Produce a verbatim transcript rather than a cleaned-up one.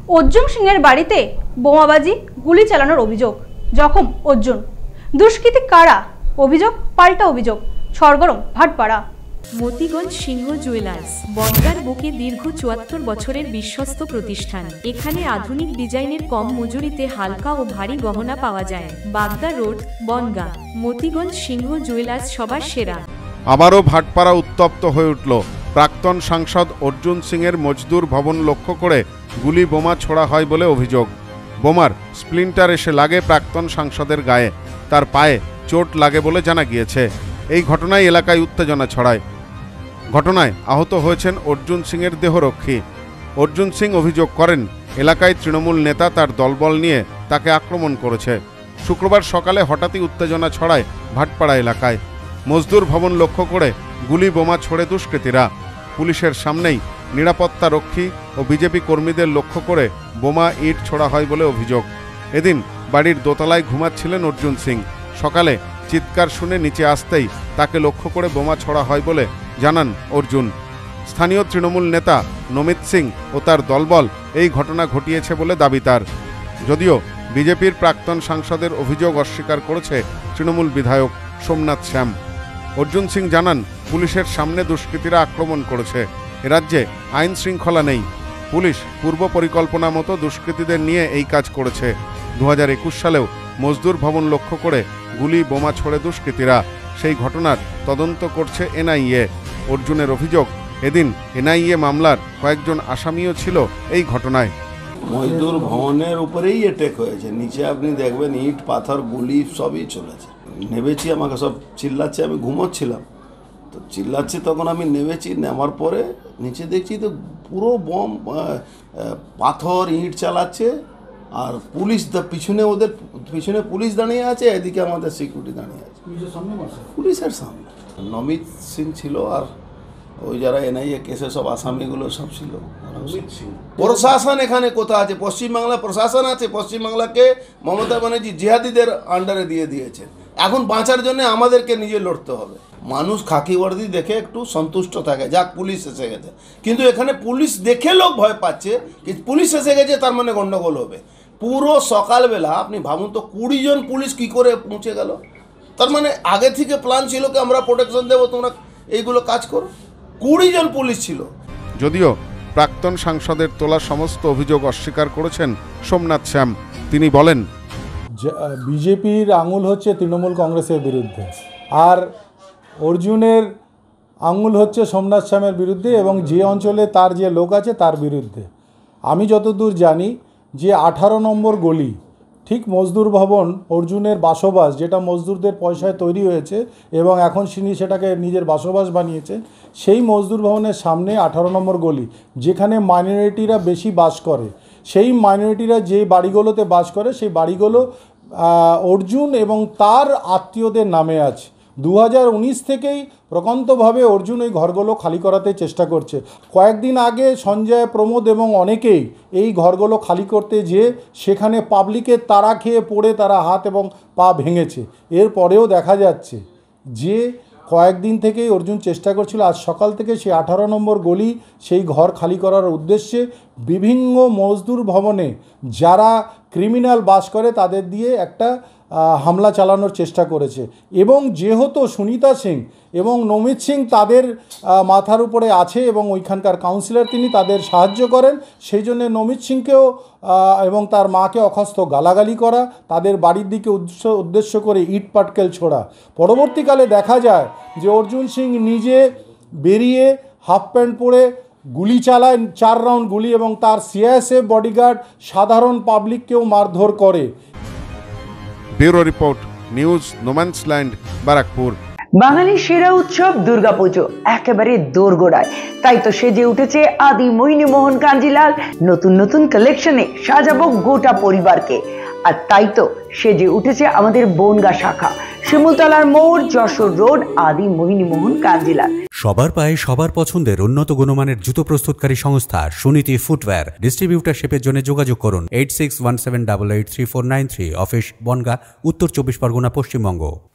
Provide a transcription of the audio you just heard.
অর্জুন সিংয়ের বাড়িতে বোমাবাজি গুলি চালানোর অভিযোগ, জখম অর্জুন। দুষ্কৃতী কারা? অভিযোগ পাল্টা অভিযোগ, সরগরম ভাটপাড়া। মতিগঞ্জ সিংহ জুয়েলার্স বনগাঁর বুকে দীর্ঘ চুয়াত্তর বছরের বিশ্বস্ত প্রতিষ্ঠান। এখানে আধুনিক ডিজাইনের কম মজুরিতে হালকা ও ভারী গহনা পাওয়া যায়। বাগদা রোড, বনগাঁ। মতিগঞ্জ সিংহ জুয়েলার্স সবার সেরা। আবারও ভাটপাড়া উত্তপ্ত হয়ে উঠল। প্রাক্তন সাংসদ অর্জুন সিংয়ের মজদুর ভবন লক্ষ্য করে গুলি বোমা ছোড়া হয় বলে অভিযোগ। বোমার স্প্লিন্টার এসে লাগে প্রাক্তন সাংসদের গায়ে, তার পায়ে চোট লাগে বলে জানা গিয়েছে। এই ঘটনায় এলাকায় উত্তেজনা ছড়ায়। ঘটনায় আহত হয়েছেন অর্জুন সিংয়ের দেহরক্ষী। অর্জুন সিং অভিযোগ করেন, এলাকায় তৃণমূল নেতা তার দলবল নিয়ে তাকে আক্রমণ করেছে। শুক্রবার সকালে হঠাৎই উত্তেজনা ছড়ায় ভাটপাড়া এলাকায়। মজদুর ভবন লক্ষ্য করে গুলি বোমা ছোড়ে দুষ্কৃতীরা। পুলিশের সামনেই নিরাপত্তা রক্ষী ও বিজেপি কর্মীদের লক্ষ্য করে বোমা ইট ছোড়া হয় বলে অভিযোগ। এদিন বাড়ির দোতলায় ঘুমাচ্ছিলেন অর্জুন সিং। সকালে চিৎকার শুনে নিচে আসতেই তাকে লক্ষ্য করে বোমা ছোড়া হয় বলে জানান অর্জুন। স্থানীয় তৃণমূল নেতা নমিত সিং ও তার দলবল এই ঘটনা ঘটিয়েছে বলে দাবি তার। যদিও বিজেপির প্রাক্তন সাংসদের অভিযোগ অস্বীকার করেছে তৃণমূল বিধায়ক সোমনাথ শ্যাম। অর্জুন সিং জানান, পুলিশের সামনে দুষ্কৃতীরা আক্রমণ করেছে। এ রাজ্যে আইন শৃঙ্খলা নেই। পুলিশ পূর্ব পরিকল্পনা মতো দুষ্কৃতীদের নিয়ে এই কাজ করেছে। দু হাজার একুশ সালেও মজদুর ভবন লক্ষ্য করে গুলি বোমা ছোড়ে দুষ্কৃতীরা। সেই ঘটনার তদন্ত করছে এনআইএ। অর্জুনের অভিযোগ, এদিন এনআইএ মামলার কয়েকজন আসামিও ছিল এই ঘটনায়। মজদুর ভবনের উপরেই অ্যাটাক হয়েছে। নিচে আপনি দেখবেন ইট পাথর গুলি সবই চলেছে। নেমেছি, আমাকে সব চিল্লাচ্ছে, আমি ঘুমোচ্ছিলাম তো চিল্লাচ্ছে, তখন আমি নেমেছি। নেওয়ার পরে নিচে দেখছি তো পুরো বম পাথর ইট চালাচ্ছে, আর পুলিশ পিছনে, ওদের পিছনে পুলিশ দাঁড়িয়ে আছে, এদিকে আমাদের সিকিউরিটি দাঁড়িয়ে আছে পুলিশের সামনে। নমিত সিং ছিল, আর ওই যারা এনআইএ কেসে সব আসামিগুলো সব ছিল। প্রশাসন এখানে কোথা আছে? পশ্চিমবাংলা প্রশাসন আছে। পশ্চিমবাংলাকে মমতা ব্যানার্জি জিহাদিদের আন্ডারে দিয়ে দিয়েছে। এখন বাঁচার জন্য আমাদেরকে নিজে লড়তে হবে। মানুষ খাকি বর্দি দেখে একটু সন্তুষ্ট থাকে, যাক পুলিশ এসে গেছে, কিন্তু এখানে পুলিশ দেখে লোক ভয় পাচ্ছে কি পুলিশ এসে গেছে তার মানে গন্ডগোল হবে। পুরো সকালবেলা আপনি ভাবুন তো, কুড়ি জন পুলিশ কি করে পৌঁছে গেল? তার মানে আগে থেকে প্ল্যান ছিল কি আমরা প্রোটেকশন দেবো, তোমরা এইগুলো কাজ করো। কুড়ি জন পুলিশ ছিল। যদিও প্রাক্তন সাংসদের তোলা সমস্ত অভিযোগ অস্বীকার করেছেন সোমনাথ শ্যাম। তিনি বলেন, বিজেপির আঙুল হচ্ছে তৃণমূল কংগ্রেসের বিরুদ্ধে, আর অর্জুনের আঙুল হচ্ছে সোমনাথ শ্যামের বিরুদ্ধে, এবং যে অঞ্চলে তার যে লোক আছে তার বিরুদ্ধে। আমি যতদূর জানি যে আঠারো নম্বর গলি, ঠিক মজদুর ভবন অর্জুনের বাসবাস, যেটা মজদুরদের পয়সায় তৈরি হয়েছে এবং এখন তিনি সেটাকে নিজের বাসবাস বানিয়েছে, সেই মজদুর ভবনের সামনে আঠারো নম্বর গলি, যেখানে মাইনরিটিরা বেশি বাস করে, সেই মাইনরিটিরা যে বাড়িগুলোতে বাস করে সেই বাড়িগুলো অর্জুন এবং তার আত্মীয়দের নামে আছে। দু হাজার উনিশ থেকেই প্রকান্তভাবে অর্জুন এই ঘরগুলো খালি করাতে চেষ্টা করছে। কয়েকদিন আগে সঞ্জয়, প্রমোদ এবং অনেকেই এই ঘরগুলো খালি করতে যেয়ে সেখানে পাবলিকের তাড়া খেয়ে পড়ে তারা হাত এবং পা ভেঙেছে। এরপরেও দেখা যাচ্ছে যে কয়েকদিন থেকেই অর্জুন চেষ্টা করছিল। আজ সকাল থেকে সেই আঠারো নম্বর গলি, সেই ঘর খালি করার উদ্দেশ্যে বিভিন্ন মজদুর ভবনে যারা ক্রিমিনাল বাস করে তাদের দিয়ে একটা হামলা চালানোর চেষ্টা করেছে। এবং যেহেতু সুনিতা সিং এবং নমিত সিং তাদের মাথার উপরে আছে এবং ওইখানকার কাউন্সিলর, তিনি তাদের সাহায্য করেন, সেই জন্য নমিত সিংকেও এবং তার মাকে অখস্ত গালাগালি করা, তাদের বাড়ির দিকে উদ্দেশ্য করে ইট পাটকেল ছোড়া। পরবর্তীকালে দেখা যায় যে অর্জুন সিং নিজে বেরিয়ে হাফ প্যান্ট পরে গুলি চালায়, চার রাউন্ড গুলি, এবং তার সিআইএসএফ বডিগার্ড সাধারণ পাবলিককেও মারধর করে। Bureau report, news no man's land, Barrackpore. বাঙালির সেরা উৎসব দুর্গাপুজো একেবারে দোরগোড়ায়, তাই তো সেজে উঠেছে আদি মোহিনী মোহন কাঞ্জিলাল। নতুন নতুন কালেকশনে সাজাবো গোটা পরিবারকে, আর তাই তো সেজে উঠেছে আমাদের বনগাঁ শাখা, শিমুলতলার মোড়, যশোর রোড, আদি মোহিনী মোহন কাঞ্জিলাল। সবার পায়ে সবার পছন্দের উন্নত গুণমানের জুতো প্রস্তুতকারী সংস্থা সুনীতি ফুটওয়্যার। ডিস্ট্রিবিউটারশিপের জন্য যোগাযোগ করুন eight six one seven double eight three four nine three. Office Bangaon, উত্তর চব্বিশ পরগনা, পশ্চিমবঙ্গ।